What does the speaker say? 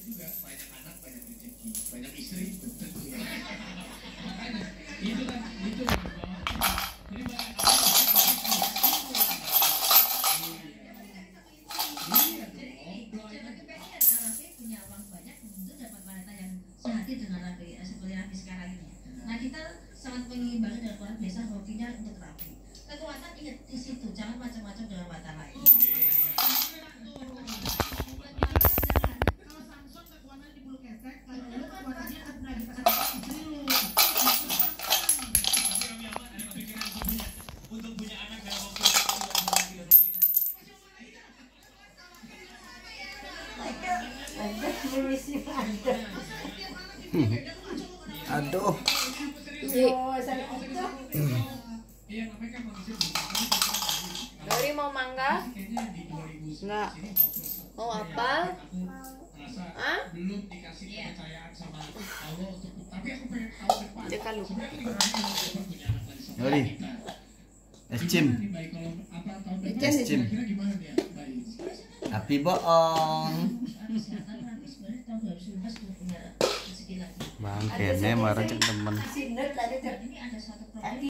juga, banyak anak, banyak rezeki, banyak istri, tentunya. Makanya itu kan jadi banyak sehati dengan rapi seperti rapi sekarang ini. Nah kita sangat mengimbangi dengan luar biasa hobinya untuk rapi. Kekuatan ingat di situ, jangan macam-macam dengan mata lain. Kalau Samson kekuatannya di bulu kesek, kalau lu kekuatannya ada di pasar istri lu. Untuk punya anak dalam waktu Aduh. Dori mau mangga? Enggak. Mau apa? Hah? belum dikasih kepercayaan sama Allah untuk tapi aku pengen tahu depan. Dekat lu. Dori. Escim. Escim. Tapi bohong. Bang kene marah cek temen.